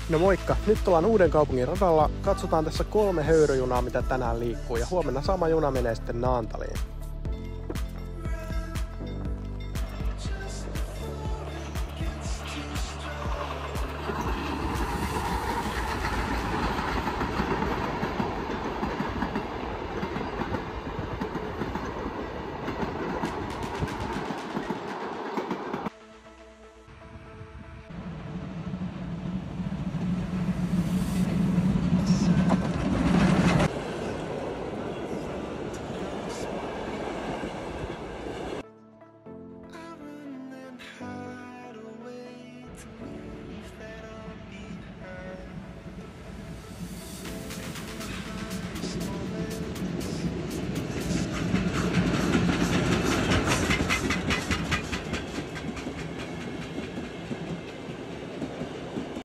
No moikka! Nyt ollaan Uudenkaupungin radalla. Katsotaan tässä 3 höyryjunaa, mitä tänään liikkuu, ja huomenna sama juna menee sitten Naantaliin.